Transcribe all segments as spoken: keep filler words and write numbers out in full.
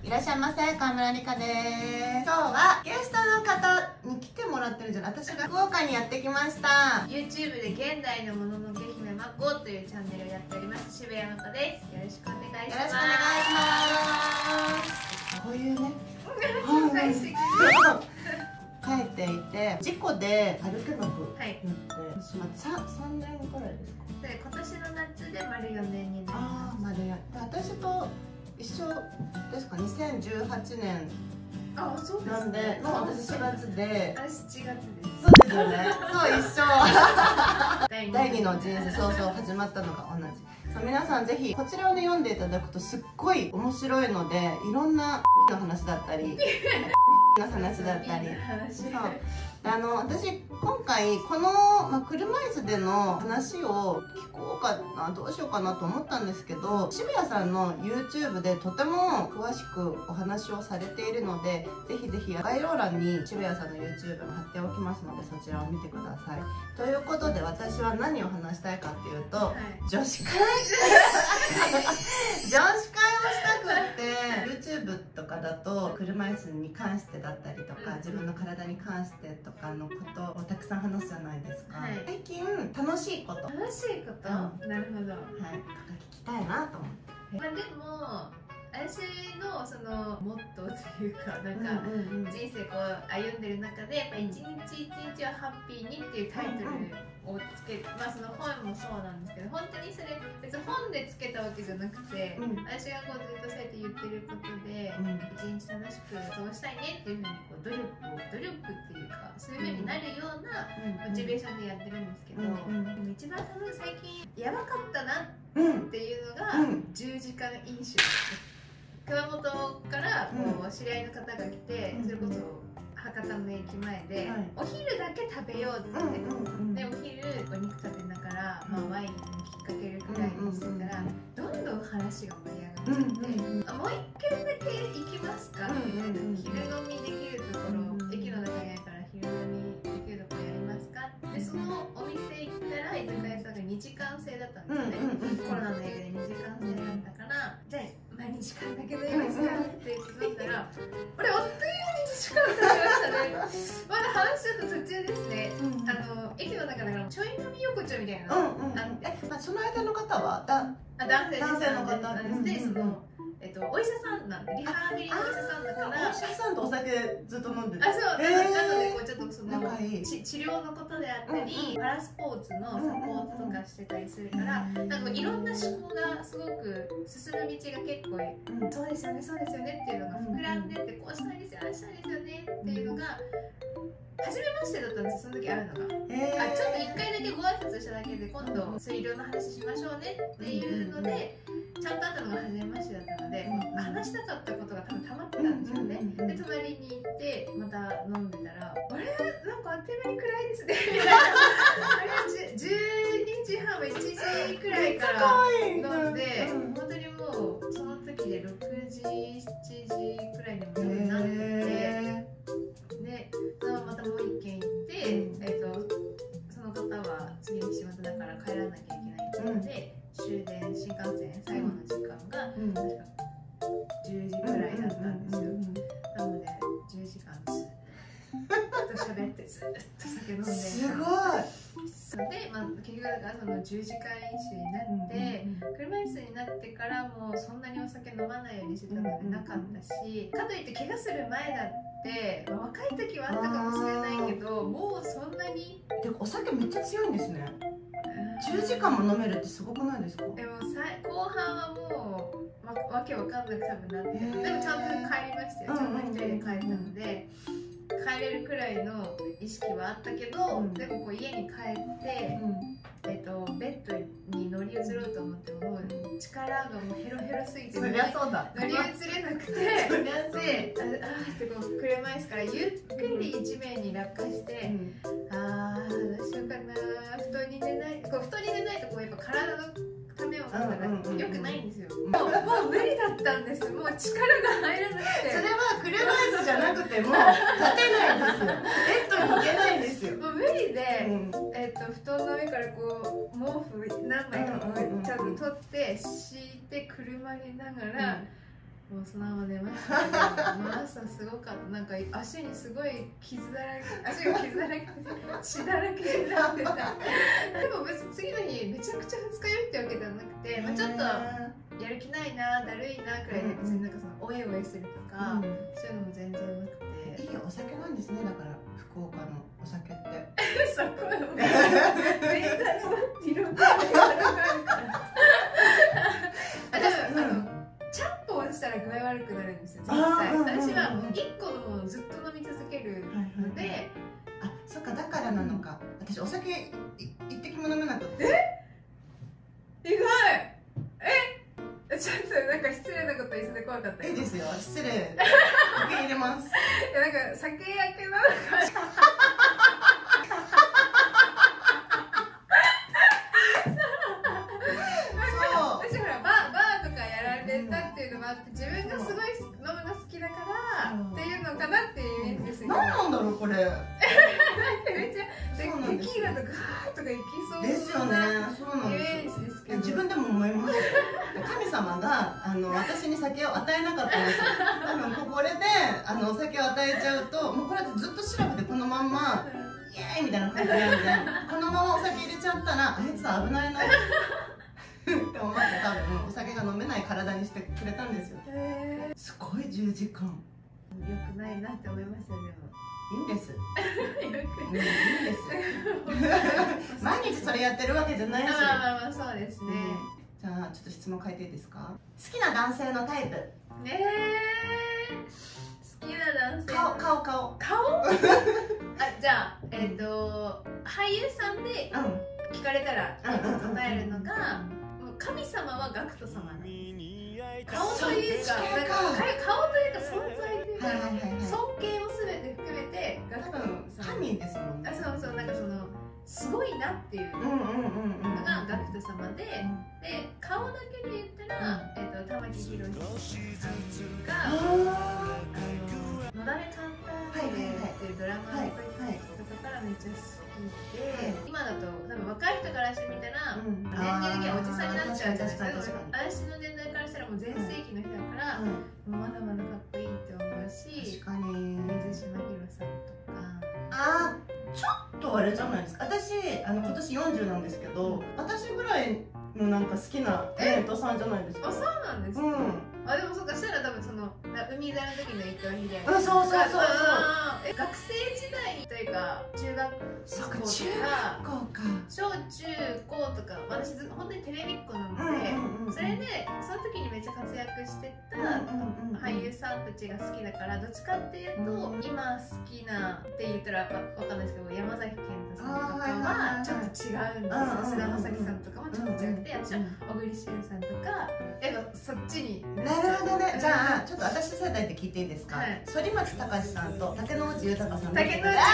いらっしゃいませ、川村理香です。今日はゲストの方に来てもらってるんじゃない、私が福岡にやってきました。 YouTube で現代のもののけ姫まこというチャンネルをやっております渋谷まこです。よろしくお願いします。 よろしくお願いします。こういうね紹介してく書いていて、事故で歩けなくなって、 はい、 まあ、さんねんくらいですか。 で今年の夏で丸よねんになります。 ああ、丸や私と一緒ですか。にせんじゅうはちねんあ、そうですね。 なんで、もう私しがつで、 あ、しちがつです。 そうですよね。そう一緒。だいにの人生、そうそう始まったのが同じ。そう皆さんぜひこちらをね読んでいただくとすっごい面白いので、いろんなの話だったり。の話だったり、そうあの私今回この、まあ、車椅子での話を聞こうかな、どうしようかなと思ったんですけど、渋谷さんの YouTube でとても詳しくお話をされているので、ぜひぜひ概要欄に渋谷さんの YouTube も貼っておきますので、そちらを見てください。ということで私は何を話したいかっていうと、はい、女子会女子会をしたくって YouTube とかだと車椅子に関してだったりとか、自分の体に関してとかのことをたくさん話すじゃないですか、はい、最近楽しいこと楽しいこと、うん、なるほど、はい、 聞きたいなと思って。 まあでも私のそのモットーというか、なんか人生こう歩んでる中で、やっぱ一日一日はハッピーにっていうタイトルをつけ、まあその本もそうなんですけど、本当にそれ別に本でつけたわけじゃなくて、うん、私がこうずっとそうやって言ってることで、うん、一日楽しく過ごしたいねっていうふうにこう努力を努力っていうか、そういうふうになるようなモチベーションでやってるんですけど、うん、でも一番楽しい最近やばかったなっていうのがじゅうじかん飲酒。熊本からこう知り合いの方が来て、それこそ博多の駅前でお昼だけ食べようって言って、でお昼お肉食べながら、まあ、ワインにきっかけるくらいにしてたら、どんどん話が盛り上がっちゃって、あもう一軒だけ行きますかみたいな、昼飲みできるところ、駅の中にあるから昼飲みできるところやりますかって、そのお店行ったら居酒屋さんがにじかん制だったんですよね。コロナの影響でにじかん制だったから、じゃあまあにじかんだけどいいですかって言って飲んだら、俺あっという間ににじかん経ちましたね。まだ話しちゃった途中ですね。あの駅の中だからちょい飲み横丁みたいなのあって、 その間の方はだあ男性男性の方で、そのえっとお医者さんなんで、リハビリのお医者さんだから、お医者さんとお酒ずっと飲んでる。 あ、そう、なのでこうちょっとその治療のことであったり、パラスポーツのサポートとかしてたりするから、なんかいろんな思考がすごく進む道が結構、そうですよねそうですよねっていうのが膨らんでって、こうしたいですよああしたいですよねっていうのが初めましてだったんです、その時あるのが。あ、ちょっといっかいだけご挨拶しただけで、今度水量の話しましょうねっていうのでちゃんと会ったのが初めましてだったので、話したかったことが多分溜まってたんですよね。で隣に行ってまた飲んでたら、あれなんかあっという間に暗いですねみたいな。あれじゅうにじはん、いちじくらいから飲んで、本当にもうその時でろくじしちじくらいにもなって、でまたもう一軒行って、えっとその方は次の仕事だから帰らなきゃいけないっていうので、終電新幹線最後の時間が確かじゅうじくらいだったんですよ。なのでじゅうじかんずっと喋ってずっと酒飲んで、 すごい。 で、まあ、結局だからそのじゅうじかん飲酒になって、車椅子になってからもそんなにお酒飲まないようにしてたのでなかったし、かといって怪我する前だって、まあ、若い時はあったかもしれないけど、もうそんなに。 でお酒めっちゃ強いんですね。じゅうじかんも飲めるってすごくないですか？ でもさ後半はもう わ, わけわかんなく多分なって、でもちゃんと帰りましたよ。ちゃんと一人で帰ったので帰れるくらいの意識はあったけど、うん、でもこう家に帰って、うん、えっとベッドに乗り移ろうと思っても、もう力がもうヘロヘロすぎて乗り移れなくて、で、ああってこう車椅子からゆっくり地面に落下して、うん、ああどうしようかな、布団に寝ない、こう布団に寝ないとこうやっぱ体のためをなんだから良くないんですよ。もうもう無理だったんです。もう力が入らなくて。 それは車椅子じゃなくても立てないんですよ。ベッドに行けないんですよ。 もう無理で、うん、えっと布団の上からこう毛布何枚かこうちゃんと取って敷いて車にながら、 もうそのまま寝ましたけど、もう朝すごかった。なんか足にすごい傷だらけ、足が傷だらけで血だらけになってた。でも別に次の日めちゃくちゃ二日酔いってわけではなくて、まあ、ちょっとやる気ないな、だるいなくらいで、別になんかそのおえおえするとか、うん、そういうのも全然なくて。 いいお酒なんですね、だから福岡のお酒って。 そこはもうメンタルもいろんなメンタルがあるから。あ、でもあのちゃんぽんしたら具合悪くなるんですよ、絶対。私はもういっこのものをずっと飲み続けるので。 あ、そっか、だからなのか。私お酒一滴も飲めなくて。 え、意外。え、ちょっとなんか失礼なこと言いそうで怖かった。 いいですよ、失礼。受け入れます。 いや、なんか酒焼けなのか。自分がすごい飲むの好きだからっていうのかなっていうイメージですよ。 何なんだろうこれ。なんかめっちゃテキーラとかガーとかいきそうですよね。そうなんです。 イメージですけど。 自分でも思います。神様があの私に酒を与えなかったんですよ。多分これであのお酒を与えちゃうと、もうこれずっとシラフでこのまんまイエーイみたいな感じなんで、このままお酒入れちゃったらあいつは危ないな。って思って多分お酒が飲めない体にしてくれたんですよ。すごいじゅうじかん。 よくないなって思いました。でもいいんです。よくいいんです。毎日それやってるわけじゃないし。 まあまあまあそうですね。 じゃあちょっと質問変えていいですか。好きな男性のタイプ。 え好きな男性。 顔顔顔。 顔？あ、じゃあえっと俳優さんで聞かれたら答えるのが。神様はガクト様なんです。顔というか、なんか顔というか存在というか、尊敬をすべて含めてガクト様。 神ですもんね。 あ、そうそう、なんかそのすごいなっていうのがガクト様で、で顔だけで言ったら、えっと玉木宏さんがのだめカンターレっていうドラマの時とかからめっちゃ好きで、今だと多分若い人からしてみたら年齢的にはおじさんになっちゃうじゃないですか。私の年代からしたらもう全盛期の人だから、もうまだまだかっこいいって思うし、 確かに水島ひろさんとか。 あー、ちょっとあれじゃないですか。私あの今年よんじゅうなんですけど、私ぐらいのなんか好きなタレントさんじゃないですか。 あ、そうなんですか。あ、でもそうか、したら多分その海座の時の伊藤英明。 あ、そうそうそうそう。 え、学生時代というか中学校とか小中高とか、私ず本当にテレビっ子なので、それでその時にめっちゃ活躍してた俳優さんたちが好きだから、どっちかっていうと今好きなって言ったらわかんないですけど、山崎賢人さんとかはちょっと違うんですよ。菅田将暉さんとかもちょっと違くて、私は小栗旬さんとかやっぱそっちに。 なるほどね。じゃあちょっと私世代で聞いていいですか。反町隆史さんと竹野内豊さん。 竹野内豊さ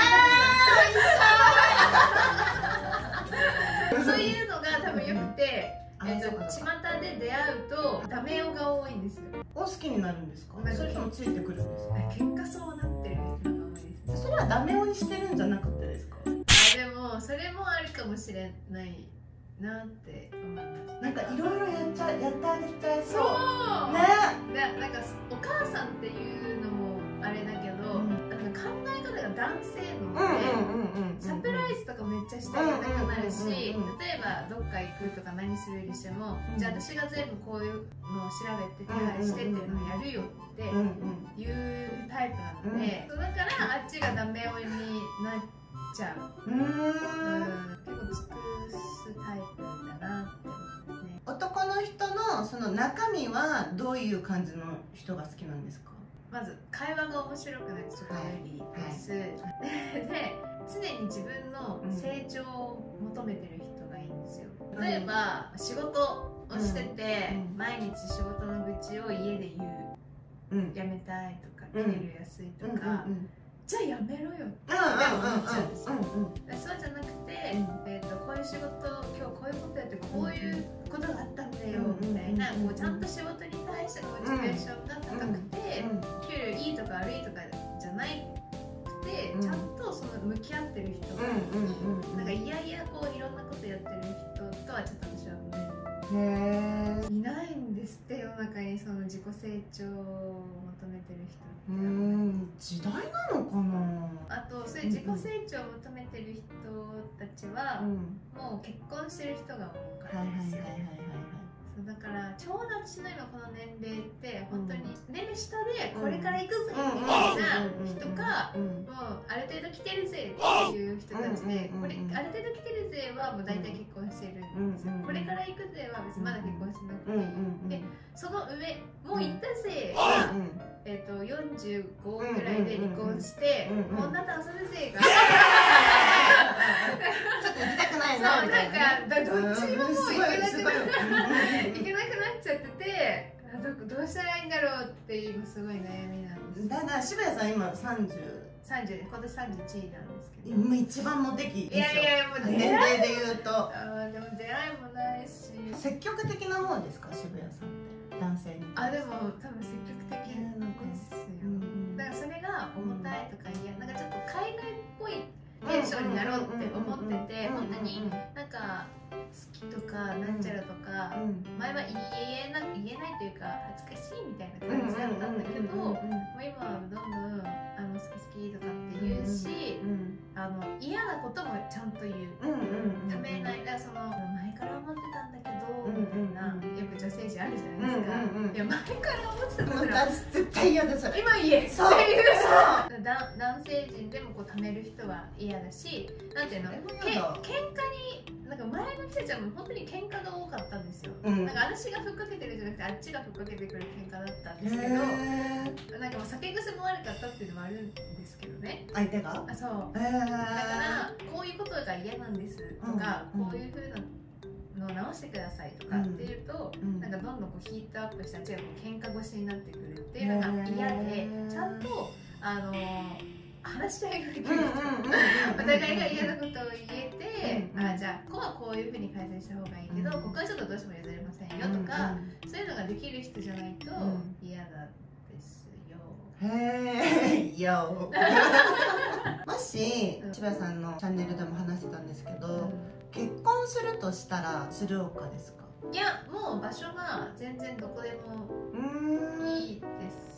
ん。そういうのが多分よくて、えっと巷で出会うとダメ男が多いんですよ。 お好きになるんですか。それともついてくるんですか。 結果そうなってる人が多いです。 それはダメ男にしてるんじゃなくてですか。 あ、でもそれもあるかもしれないなって思います。 なんかいろいろやっちゃやってあげちゃいそう。 そうね。 で、なんかお母さんっていうのもあれだけど、なんか考え方が男性ので、サプライズとかめっちゃしてあげたくなるし、例えばどっか行くとか何するにしても、じゃあ私が全部こういうのを調べて手配してっていうのをやるよっていうタイプなので、だからあっちがダメ男になっちゃう。うん、結構尽くすタイプだなって思いますね。 男の人のその中身はどういう感じの人が好きなんですか。 まず会話が面白くないとちょっと無理です、はいはい、で常に自分の成長を求めてる人がいいんですよ。例えば仕事をしてて、うん、毎日仕事の愚痴を家で言う、うん、辞めたいとか給料安いとか、じゃあやめろよって思っちゃうんですよ。そうじゃなくて、えーとこういう仕事今日こういうことやってこういうことがあったんだよみたいな、こうちゃんと仕事に対してモチベーションが高くて、給料いいとか悪いとかじゃなくて、ちゃんとその向き合ってる人が、なんかいやいやこういろんなことやってる人とはちょっと私はね、いないんですって世の中にその自己成長を求めてる人うーん時代なのかな。 あとそういう自己成長を求めてる人たちは、 うん、 もう結婚してる人が多かっはいはいたんですよ。 はいはいはいそうだからちょうど私の今この年齢って本当に年齢下でこれから行くぜみたいな人か、もうある程度来てるぜっていう人たちで、これある程度来てるぜはもう大体結婚してるんですよ。これから行くぜは別にまだ結婚してなくて、でその上もう行ったぜが、えっとよんじゅうごぐらいで離婚して女と遊ぶぜがちょっと行きたくないなそうなんかどっちももう行けなくな行けなくなっちゃってて、どどうしたらいいんだろうって今すごい悩みなんです。 だから渋谷さん今さんじゅうさんじゅう今年さんじゅういちなんですけど、 今一番モテ期ですよ。 いやいやいやもう出年会い齢で言うとあでも出会いもないし、 積極的な方ですか渋谷さんって男性に。 あでも多分積極的ですよ。だからそれが重たいとかいやなんかちょっと海外っぽいテンションになろうって思ってて、本当になんか好きとかなんちゃらとか、前は言えな言えないというか恥ずかしいみたいな感じだったんだけど、もう今はどんどんあの好き好きとかって言うし、あの嫌なこともちゃんと言う、ためない。だからその前から思ってたんだけどみたいな、よく女性陣あるじゃないですか。いや前から思ってたことが絶対嫌です。 今言えそうそうだ男性陣でもこう貯める人は嫌だし、なんていうのけ喧嘩になんか前の人たちはもう本当に喧嘩が多かったんですよ、うん、なんか私がふっかけてるじゃなくてあっちがふっかけてくる喧嘩だったんですけど、なんかもう酒癖も悪かったっていうのもあるんですけどね、 相手があそうだからこういうことが嫌なんですとか、うん、こういうふうなのを直してくださいとかっていうと、うん、なんかどんどんこうヒートアップしたちがこう喧嘩腰になってくるっていうのが嫌で、ちゃんとあのー話し合いができる、お互いが嫌なことを言えて、あじゃあここはこういうふうに改善した方がいいけど、ここはちょっとどうしても譲れませんよとか、そういうのができる人じゃないと嫌だですよ。 へえ、よもし渋谷さんのチャンネルでも話してたんですけど、結婚するとしたら鶴岡ですか？ いや、もう場所は全然どこでもいいです。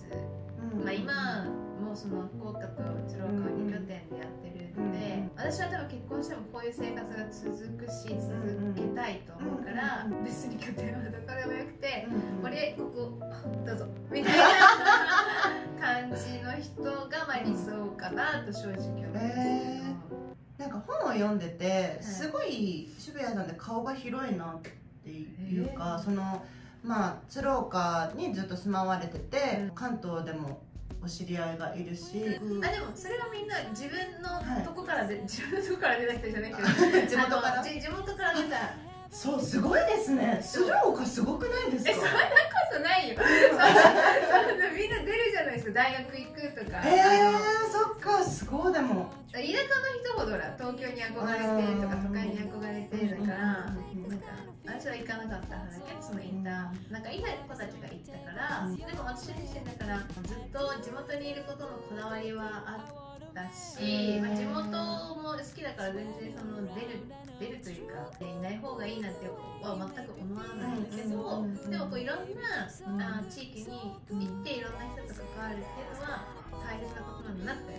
まあ今もうその福岡と鶴岡はに拠点でやってるので、私は多分結婚してもこういう生活が続くし続けたいと思うから、別に拠点はどこでもよくて、俺ここどうぞみたいな感じの人がまあ理想かなと正直思うんですけど、 なんか本を読んでてすごい渋谷さんって顔が広いなっていうか、そのまあ鶴岡にずっと住まわれてて、関東でもお知り合いがいるし、 うん、あでもそれはみんな自分のとこからで、はい、自分のとこから出た人じゃないけど地元から地元から出た。 そうすごいですね。鶴岡すごくないですか？ えそんなことないよ。そんなみんな出るじゃないですか、大学行くとか。 ええー、そっかすごい。でも田舎の人ほどら東京に憧れてとか都会に憧れてだから、なんか私は行かなかったんだけど、その行ったなんかいない子たちが行ったから、でも私自身だからずっと地元にいることのこだわりはあったし、まあ、地元も好きだから全然その出る出るというかいない方がいいなんては全く思わないけど、でもこういろんなあ地域に行っていろんな人と関わるっていうのは大切なことなんだなって。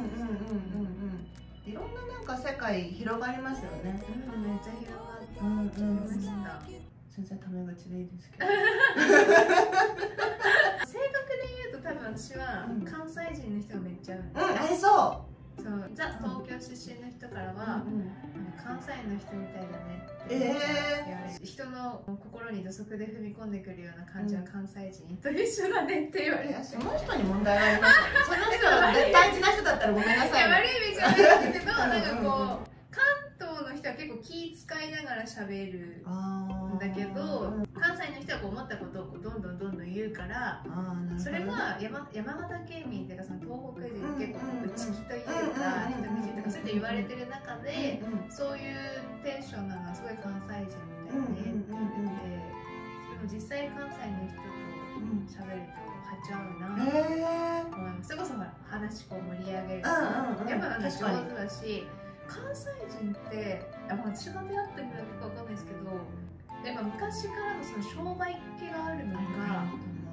いろんななんか世界広がりますよね。 うん、めっちゃ広がってました。 全然タメ口でいいですけど。 正確で言うと多分私は関西人の人がめっちゃ合う。 うん、合いそう。 そう、ザ東京出身の人からは、うん、関西の人みたいだねって言われて、人の心に土足で踏み込んでくるような感じは関西人と一緒だねって言われて、 その人に問題がありますよね。その人は絶対大事な人だったらごめんなさい。 いや悪い意味じゃないんだけど、なんかこう関東の人は結構気使いながら喋るんだけど、関西の人はこう思ったことをこうどんどんどんどん言うから、それは 山, 山形県民っていうかその東北人結構内気というか人見知りとかそうやって言われてる中で、そういうテンションなのはすごい関西人みたいねって言ってて、でも実際関西の人と喋るとはちゃうなって思います。それこそほら話こう盛り上げるとやっぱなんか上手だし、関西人ってやっぱ私が出会った人だけかわかんないですけど、やっぱ昔からのその商売っ気があるのか、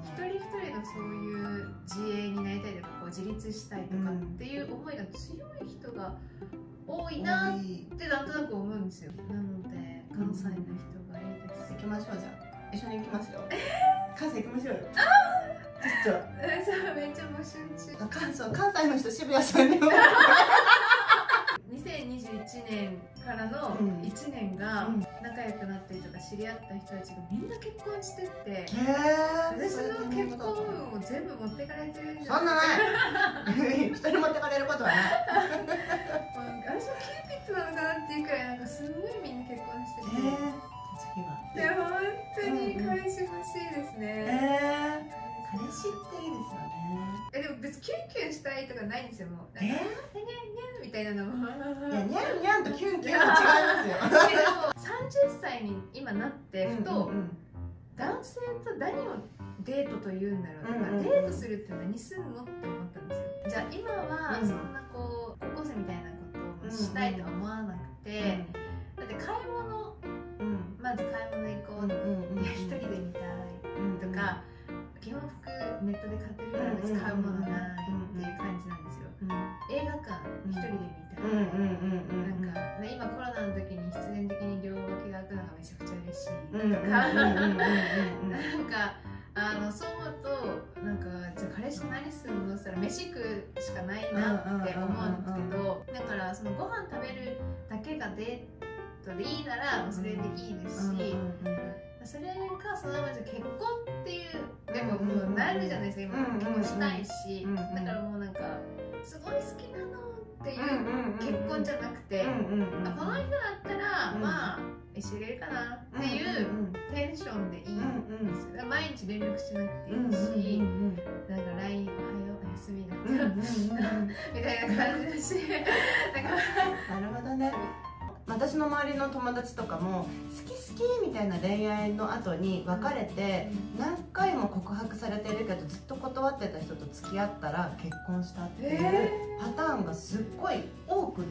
一人一人のそういう自営になりたいとかこう自立したいとかっていう思いが強い人が多いなってなんとなく思うんですよ。なので関西の人がいいです。 行きましょう。じゃあ一緒に行きますよ。関西行きましょうよ。ちょっとそうめっちゃ募集中。 関西関西の人渋谷さんにもにせんにじゅういちねんからのいちねんが仲良くなったりとか知り合った人たちがみんな結婚してって、私の結婚運を全部持ってかれてるんじゃない？ そんなない人に持ってかれることはない私はキューピッドなのかなっていうくらいなんかすごいみんな結婚してて、で本当に彼氏欲しいですね。 えー彼氏っていいですよね。 えでも別にキュンキュンしたいとかないんですよ。もうなんかえニャンニャンみたいなのもいやニャンニャンとキュンキュンは違いますよ。 けどさんじゅっさいに今なってふと男性と何をデートと言うんだろうとか、デートするって何するのって思ったんですよ。じゃあ今はそんなこう高校生みたいなことをしたいとは思わなくて、だって買い物、まず買い物行こう、いや一人で見たいとか、基本服ネットで買ってるから別に買うものないっていう感じなんですよ。映画館一人で見たい、なんか、ね、今コロナの時に必然的に両脇が開くのがめちゃくちゃ嬉しいとか、なんかあのそう思うとなんかじゃあ彼氏何するのって言ったら飯食うしかないなって思うんですけど、だからそのご飯食べるだけがデートでいいならそれでいいですし、それかそのままじゃ結婚っていうでももうなるじゃないですか。今結婚したいし、だからもうなんかすごい好きなのっていう結婚じゃなくて、あこの人だったらまあ一緒にいれるかなっていうテンションでいいんですよ。毎日連絡しなくていいし、なんか ライン おはようおやすみだったみたいな感じだし、なんかなるほどね。私の周りの友達とかも好き好きみたいな恋愛の後に別れて何回も告白されてるけどずっと断ってた人と付き合ったら結婚したっていうパターンがすっごい多くって、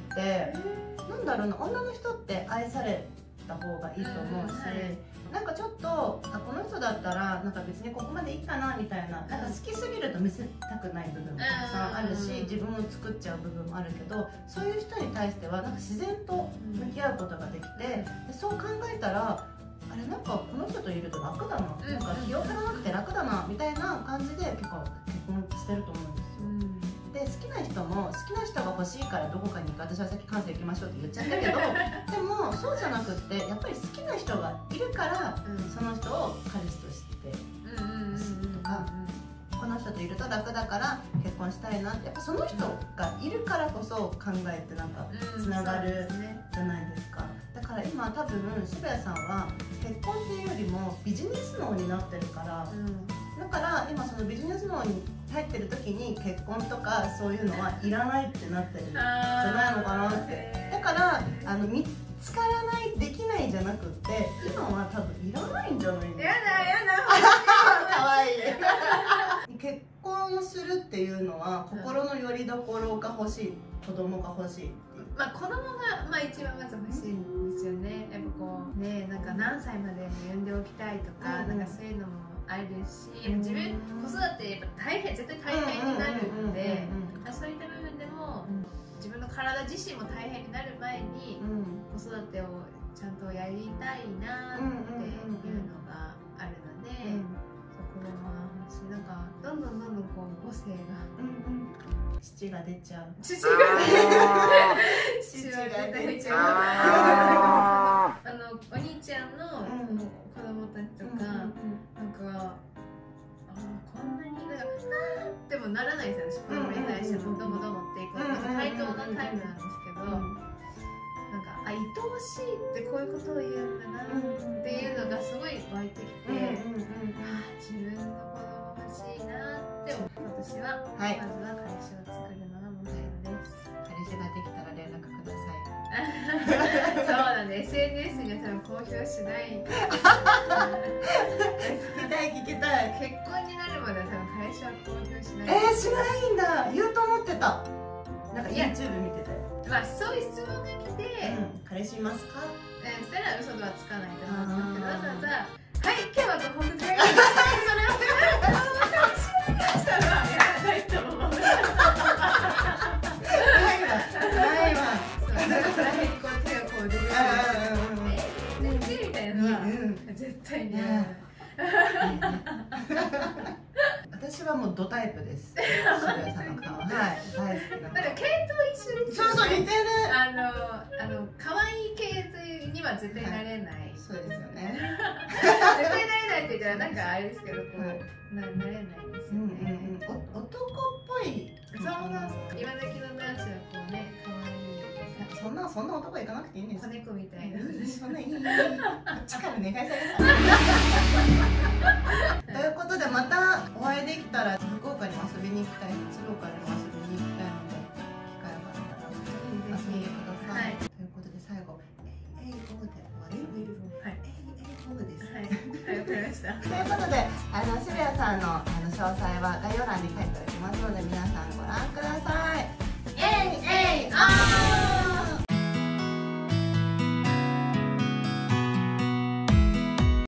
なんだろうな、女の人って愛された方がいいと思うし、なんかちょっとあこの人だったらなんか別にここまでいいかなみたいな、なんか好きすぎると見せたくない部分もたくさんあるし、自分を作っちゃう部分もあるけど、そういう人に対してはなんか自然と向き合うことができて、でそう考えたらあれなんかこの人といると楽だな、なんか気を張らなくて楽だなみたいな感じで結構結婚してると思うんですよ。で好きな人も好きな人が欲しいからどこかに行く、私はさっき関西行きましょうって言っちゃったけどでもそうじゃなくってやっぱり好きな人がいるから、うん、その人を彼氏としてほしいとか、この人といると楽だから結婚したいなって、やっぱその人がいるからこそ考えてなんかつながるじゃないですか。だから今多分渋谷さんは結婚っていうよりもビジネス脳になってるから、うん、だから今そのビジネス脳に入ってる時に結婚とかそういうのはいらないってなってるんじゃないのかなって。だからあの見つからない、できないじゃなくって今は多分いらないんじゃないですか。 やだやだかわいい結婚するっていうのは心の拠り所が欲しい、子供が欲しいっていう、 まあ子供がまあ一番まず欲しいんですよね。やっぱこうね、なんか何歳まで産んでおきたいとか、うん、なんかそういうのもあるし、自分子育てやっぱ大変、絶対大変になるので、そういった部分でも、うん、自分の体自身も大変になる前に、うん、子育てをちゃんとやりたいなっていうのがあるので、うん、そこは欲しい。なんかどんどんどんどんこう母性が、うんうん、 父が出ちゃう。 父が父が出ちゃう。あのお兄ちゃんの子供たちとか、なんかあこんなになんかあーってもならないんですよ。子供に対してもどうもどうもっていく対等なタイプなんですけど、なんかあ愛おしいってこういうことを言うんだなっていうのがすごい湧いてきて、あ自分の子供欲しいなって私は、はい、まずは彼氏を作るのが目標です。 彼氏ができたら連絡ください。 そうなんで エスエヌエス には多分公表しない。 聞きたい聞きたい。 結婚になるまでは多分彼氏は公表しない。 えー、しないんだ。言うと思ってた。なんか YouTube 見てて。 まあそういう質問が来て、 うん、彼氏いますか？ えー、したら嘘とはつかないと思うんですけど、わざわざはい今日はご報告がいい。それは私はもうドタイプです。渋谷さんの顔、はい、大好きな。 なんか系統一緒ですよね。 そうそう、似てる。 あの、あの可愛い系には絶対なれない。 そうですよね。 絶対なれないって言ったらなんかあれですけど、こうななれないですよね。 男っぽい。 そうそうそう。今時の男子はこうね、可愛い。 そんなそんな男行かなくていいんです。 子猫みたいな。 そんないい。こっちから願い下げた。ということで、またお会いできたら福岡にも遊びに行きたいし、鶴岡にも遊びに行きたいので、機会があったら遊んでください。ということで最後、えいえいおで終わり。はい。えいえいおです。 はい。わかりました。 ということで、あの渋谷さんのあの詳細は概要欄に書いておきますので、皆さん